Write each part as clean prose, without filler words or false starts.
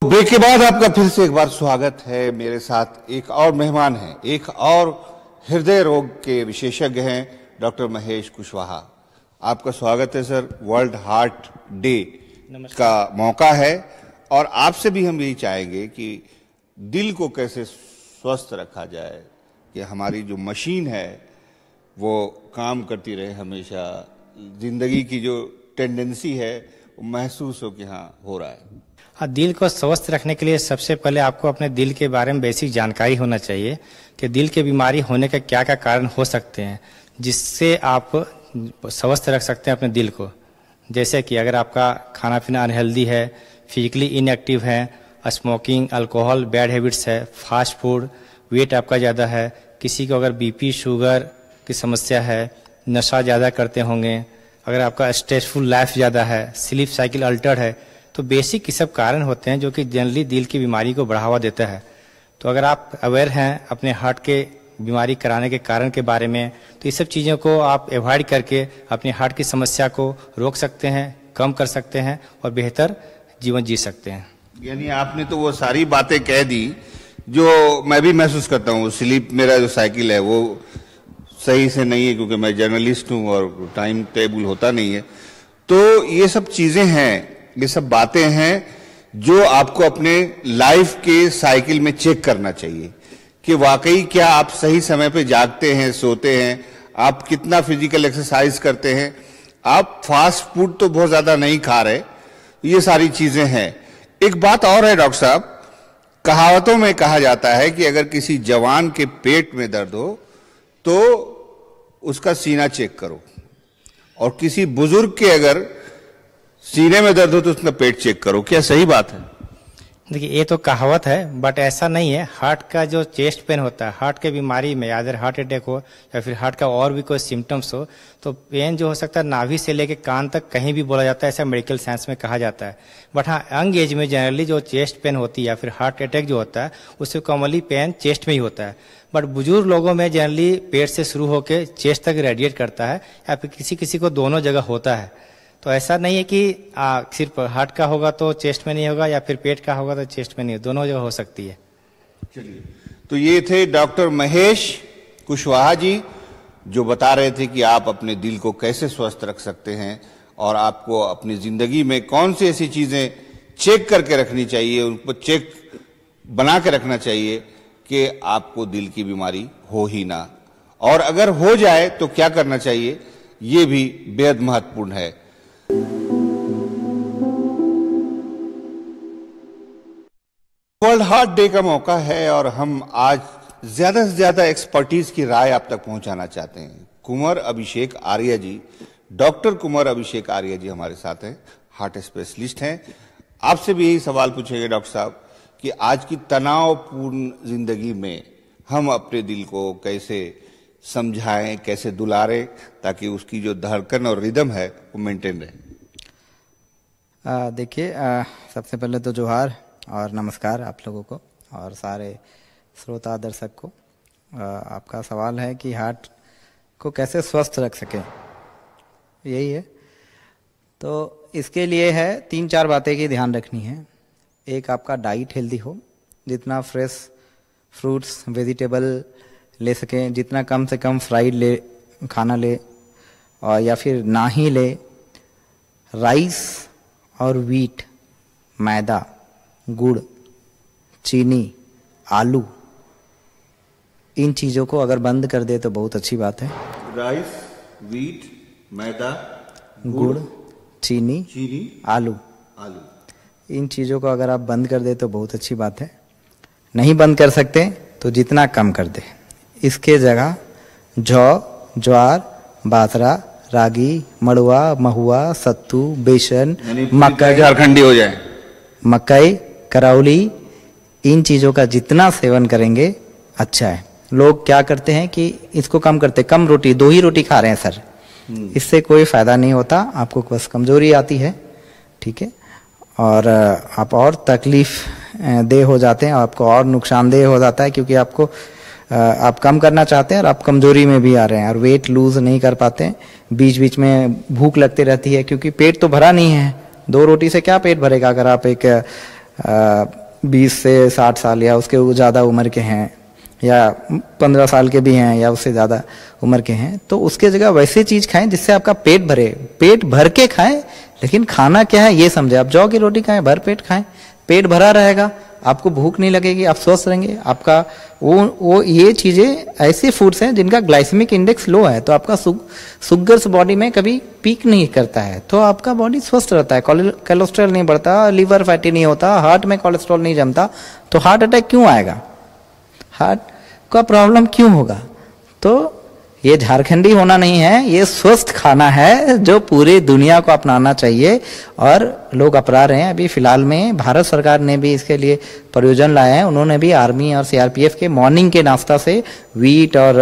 Break के बाद आपका फिर से एक बार स्वागत है। मेरे साथ एक और मेहमान हैं, एक और हृदय रोग के विशेषज्ञ हैं, डॉक्टर महेश कुशवाहा। आपका स्वागत है सर। वर्ल्ड हार्ट डे का मौका है और आपसे भी हम यही चाहेंगे कि दिल को कैसे स्वस्थ रखा जाए, कि हमारी जो मशीन है वो काम करती रहे हमेशा, जिंदगी की जो टेंडेंसी है वो महसूस हो कि हाँ हो रहा है। हाँ, दिल को स्वस्थ रखने के लिए सबसे पहले आपको अपने दिल के बारे में बेसिक जानकारी होना चाहिए कि दिल की बीमारी होने का क्या क्या कारण हो सकते हैं, जिससे आप स्वस्थ रख सकते हैं अपने दिल को। जैसे कि अगर आपका खाना पीना अनहेल्दी है, फिजिकली इनएक्टिव है, स्मोकिंग, अल्कोहल, बैड हैबिट्स है, फास्ट फूड, वेट आपका ज़्यादा है, किसी को अगर बीपी शुगर की समस्या है, नशा ज़्यादा करते होंगे, अगर आपका स्ट्रेसफुल लाइफ ज़्यादा है, स्लीप साइकिल अल्टर्ड है, तो बेसिक ये सब कारण होते हैं जो कि जनरली दिल की बीमारी को बढ़ावा देता है। तो अगर आप अवेयर हैं अपने हार्ट के बीमारी कराने के कारण के बारे में, तो ये सब चीज़ों को आप अवॉइड करके अपने हार्ट की समस्या को रोक सकते हैं, कम कर सकते हैं और बेहतर जीवन जी सकते हैं। यानी आपने तो वो सारी बातें कह दी जो मैं भी महसूस करता हूँ। स्लीप मेरा जो साइकिल है वो सही से नहीं है, क्योंकि मैं जर्नलिस्ट हूँ और टाइम टेबल होता नहीं है। तो ये सब चीजें हैं, ये सब बातें हैं जो आपको अपने लाइफ के साइकिल में चेक करना चाहिए कि वाकई क्या आप सही समय पे जागते हैं, सोते हैं, आप कितना फिजिकल एक्सरसाइज करते हैं, आप फास्ट फूड तो बहुत ज्यादा नहीं खा रहे। ये सारी चीजें हैं। एक बात और है डॉक्टर साहब, कहावतों में कहा जाता है कि अगर किसी जवान के पेट में दर्द हो तो उसका सीना चेक करो, और किसी बुजुर्ग के अगर सीने में दर्द हो तो उसका पेट चेक करो। क्या सही बात है? देखिए, ये तो कहावत है, बट ऐसा नहीं है। हार्ट का जो चेस्ट पेन होता है, हार्ट के बीमारी में, अगर हार्ट अटैक हो या फिर हार्ट का और भी कोई सिम्टम्स हो, तो पेन जो हो सकता है नाभि से लेके कान तक कहीं भी बोला जाता है, ऐसा मेडिकल साइंस में कहा जाता है। बट हाँ, यंग एज में जनरली जो चेस्ट पेन होती है या फिर हार्ट अटैक जो होता है, उससे कॉमनली पेन चेस्ट में ही होता है। बट बुजुर्ग लोगों में जनरली पेट से शुरू होकर चेस्ट तक रेडिएट करता है, या फिर किसी किसी को दोनों जगह होता है। तो ऐसा नहीं है कि सिर्फ हार्ट का होगा तो चेस्ट में नहीं होगा, या फिर पेट का होगा तो चेस्ट में नहीं होगा, दोनों जगह हो सकती है। चलिए, तो ये थे डॉक्टर महेश कुशवाहा जी जो बता रहे थे कि आप अपने दिल को कैसे स्वस्थ रख सकते हैं और आपको अपनी जिंदगी में कौन सी ऐसी चीजें चेक करके रखनी चाहिए, उनको चेक बना के रखना चाहिए कि आपको दिल की बीमारी हो ही ना, और अगर हो जाए तो क्या करना चाहिए, ये भी बेहद महत्वपूर्ण है। वर्ल्ड हार्ट डे का मौका है और हम आज ज्यादा से ज्यादा एक्सपर्टीज की राय आप तक पहुंचाना चाहते हैं। कुंवर अभिषेक आर्य जी, डॉक्टर कुंवर अभिषेक आर्य जी हमारे साथ हैं, हार्ट स्पेशलिस्ट हैं। आपसे भी यही सवाल पूछेंगे डॉक्टर साहब कि आज की तनावपूर्ण जिंदगी में हम अपने दिल को कैसे समझाएं, कैसे दुलारें, ताकि उसकी जो धड़कन और रिदम है वो मेंटेन रहे। देखिए, सबसे पहले तो जोहार और नमस्कार आप लोगों को और सारे श्रोता दर्शक को। आपका सवाल है कि हार्ट को कैसे स्वस्थ रख सकें, यही है। तो इसके लिए है 3-4 बातें की ध्यान रखनी है। एक, आपका डाइट हेल्दी हो, जितना फ्रेश फ्रूट्स वेजिटेबल ले सकें, जितना कम से कम फ्राइड खाना ले, और या फिर ना ही ले। राइस और वीट, मैदा, गुड़, चीनी, आलू, इन चीज़ों को अगर बंद कर दे तो बहुत अच्छी बात है। राइस, वीट, मैदा, गुड़, चीनी, आलू, इन चीज़ों को अगर आप बंद कर दे तो बहुत अच्छी बात है। नहीं बंद कर सकते तो जितना कम कर दे। इसके जगह जौ, ज्वार, बाजरा, रागी, मड़ुआ, महुआ, सत्तू, बेसन, मकई, झारखंडी हो जाए, मकई, करौली, इन चीज़ों का जितना सेवन करेंगे अच्छा है। लोग क्या करते हैं कि इसको कम करते, कम रोटी, 2 ही रोटी खा रहे हैं सर, इससे कोई फायदा नहीं होता, आपको बस कमजोरी आती है, ठीक है, और आप और तकलीफ देह हो जाते हैं, आपको और नुकसानदेह हो जाता है, क्योंकि आपको आप कम करना चाहते हैं और आप कमजोरी में भी आ रहे हैं और वेट लूज नहीं कर पाते हैं। बीच बीच में भूख लगती रहती है, क्योंकि पेट तो भरा नहीं है। 2 रोटी से क्या पेट भरेगा अगर आप एक 20 से 60 साल या उसके ज़्यादा उम्र के हैं, या 15 साल के भी हैं, या उससे ज़्यादा उम्र के हैं, तो उसके जगह वैसे चीज़ खाएं जिससे आपका पेट भरे। पेट भर के खाएं, लेकिन खाना क्या है ये समझे। आप जौ की रोटी खाएं, भर पेट खाएं, पेट भरा रहेगा, आपको भूख नहीं लगेगी, आप स्वस्थ रहेंगे। आपका वो ये चीज़ें ऐसे फूड्स हैं जिनका ग्लाइसेमिक इंडेक्स लो है, तो आपका शुगर्स बॉडी में कभी पीक नहीं करता है, तो आपका बॉडी स्वस्थ रहता है, कोलेस्ट्रॉल नहीं बढ़ता, लिवर फैटी नहीं होता, हार्ट में कोलेस्ट्रॉल नहीं जमता। तो हार्ट अटैक क्यों आएगा, हार्ट का प्रॉब्लम क्यों होगा? तो ये झारखंडी होना नहीं है, ये स्वस्थ खाना है जो पूरी दुनिया को अपनाना चाहिए, और लोग अपना रहे हैं। अभी फिलहाल में भारत सरकार ने भी इसके लिए प्रयोजन लाए हैं। उन्होंने भी आर्मी और सीआरपीएफ के मॉर्निंग के नाश्ता से वीट और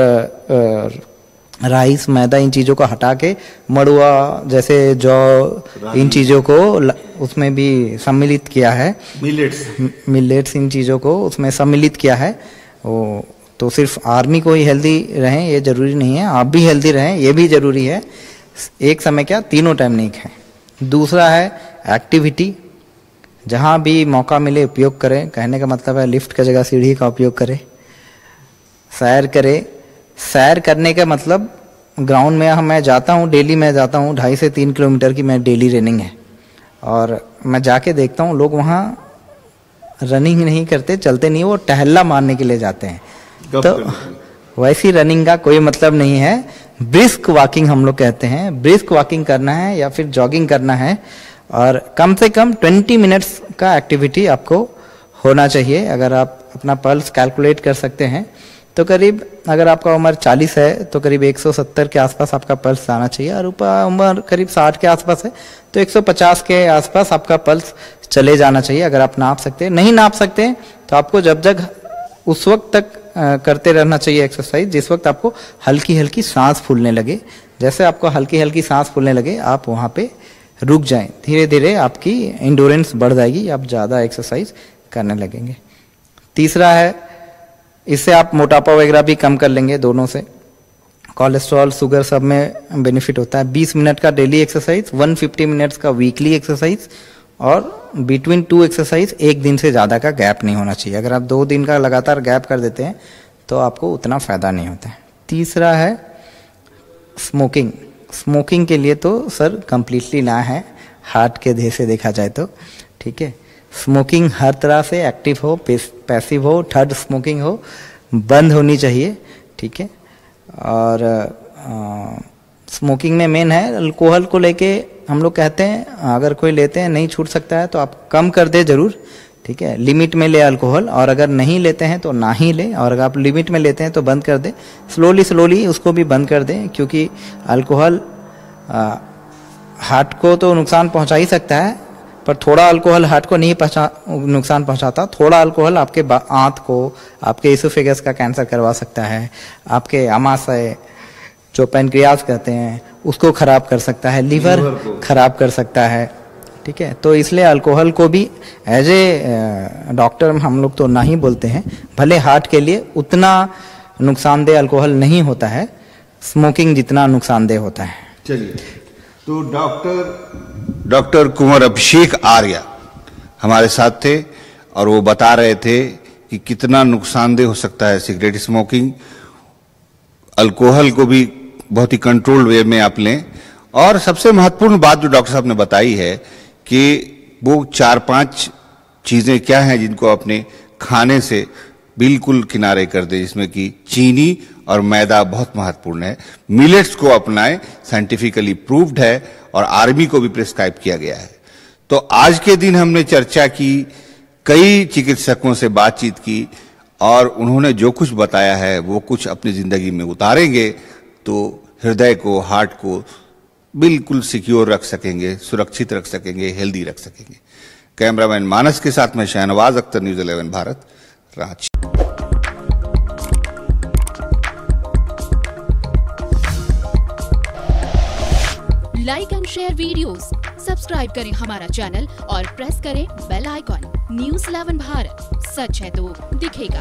राइस, मैदा, इन चीज़ों को हटा के मड़ुआ जैसे जौ, इन चीज़ों को उसमें भी सम्मिलित किया है। मिलेट्स इन चीज़ों को उसमें सम्मिलित किया है। तो सिर्फ आर्मी को ही हेल्दी रहें ये जरूरी नहीं है, आप भी हेल्दी रहें ये भी जरूरी है। एक समय क्या, तीनों टाइम नहीं खाएं। दूसरा है एक्टिविटी, जहाँ भी मौका मिले उपयोग करें। कहने का मतलब है लिफ्ट का जगह सीढ़ी का उपयोग करें, सैर करें। सैर करने का मतलब ग्राउंड में मैं जाता हूँ, डेली मैं जाता हूँ, 2.5 से 3 किलोमीटर की मैं डेली रनिंग है, और मैं जाके देखता हूँ लोग वहाँ रनिंग नहीं करते, चलते नहीं, वो टहलना मारने के लिए जाते हैं। तो वैसी रनिंग का कोई मतलब नहीं है। ब्रिस्क वॉकिंग हम लोग कहते हैं, ब्रिस्क वॉकिंग करना है या फिर जॉगिंग करना है, और कम से कम 20 मिनट्स का एक्टिविटी आपको होना चाहिए। अगर आप अपना पल्स कैलकुलेट कर सकते हैं तो करीब, अगर आपका उम्र 40 है तो करीब 170 के आसपास आपका पल्स आना चाहिए, और उम्र करीब 60 के आसपास है तो 150 के आसपास आपका पल्स चले जाना चाहिए। अगर आप नाप सकते हैं, नहीं नाप सकते तो आपको जब तक उस वक्त तक करते रहना चाहिए एक्सरसाइज जिस वक्त आपको हल्की हल्की सांस फूलने लगे। जैसे आपको हल्की हल्की सांस फूलने लगे, आप वहाँ पे रुक जाएं, धीरे धीरे आपकी इंडोरेंस बढ़ जाएगी, आप ज़्यादा एक्सरसाइज करने लगेंगे। तीसरा है, इससे आप मोटापा वगैरह भी कम कर लेंगे, दोनों से। कोलेस्ट्रॉल, शुगर सब में बेनिफिट होता है। 20 मिनट का डेली एक्सरसाइज, 150 मिनट्स का वीकली एक्सरसाइज, और बिटवीन 2 एक्सरसाइज 1 दिन से ज़्यादा का गैप नहीं होना चाहिए। अगर आप 2 दिन का लगातार गैप कर देते हैं तो आपको उतना फ़ायदा नहीं होता है। तीसरा है स्मोकिंग। स्मोकिंग के लिए तो सर कंप्लीटली ना है, हार्ट के देह से देखा जाए तो, ठीक है। स्मोकिंग हर तरह से, एक्टिव हो, पैसिव हो, थर्ड स्मोकिंग हो, बंद होनी चाहिए, ठीक है। और स्मोकिंग में मेन है अल्कोहल को लेके हम लोग कहते हैं, अगर कोई लेते हैं नहीं छूट सकता है तो आप कम कर दे जरूर, ठीक है। लिमिट में ले अल्कोहल, और अगर नहीं लेते हैं तो ना ही ले, और अगर आप लिमिट में लेते हैं तो बंद कर दे। स्लोली उसको भी बंद कर दें, क्योंकि अल्कोहल हार्ट को तो नुकसान पहुंचा ही सकता है, पर थोड़ा अल्कोहल हार्ट को नहीं नुकसान पहुंचाता। थोड़ा अल्कोहल आपके आंत को, आपके इसोफेगस का कैंसर करवा सकता है, आपके आमाशय जो पैनक्रियाज कहते हैं उसको खराब कर सकता है, लीवर खराब कर सकता है, ठीक है। तो इसलिए अल्कोहल को भी एज ए डॉक्टर हम लोग तो ना ही बोलते हैं, भले हार्ट के लिए उतना नुकसानदेह अल्कोहल नहीं होता है स्मोकिंग जितना नुकसानदेह होता है। चलिए, तो डॉक्टर कुंवर अभिषेक आर्या हमारे साथ थे, और वो बता रहे थे कि कितना नुकसानदेह हो सकता है सिगरेट स्मोकिंग। अल्कोहल को भी बहुत ही कंट्रोल्ड वे में आप लें, और सबसे महत्वपूर्ण बात जो डॉक्टर साहब ने बताई है कि वो 4-5 चीजें क्या हैं जिनको अपने खाने से बिल्कुल किनारे कर दे, जिसमें कि चीनी और मैदा बहुत महत्वपूर्ण है। मिलेट्स को अपनाएं, साइंटिफिकली प्रूव्ड है, और आर्मी को भी प्रिस्क्राइब किया गया है। तो आज के दिन हमने चर्चा की, कई चिकित्सकों से बातचीत की, और उन्होंने जो कुछ बताया है वो कुछ अपनी जिंदगी में उतारेंगे तो हृदय को, हार्ट को बिल्कुल सिक्योर रख सकेंगे, सुरक्षित रख सकेंगे, हेल्दी रख सकेंगे। कैमरामैन मानस के साथ में Shahnawaz Akhtar, news 11 Bharat, Ranchi. Like and share videos, subscribe करें हमारा चैनल और प्रेस करें बेल आइकॉन। न्यूज़ 11 भारत, सच है तो दिखेगा।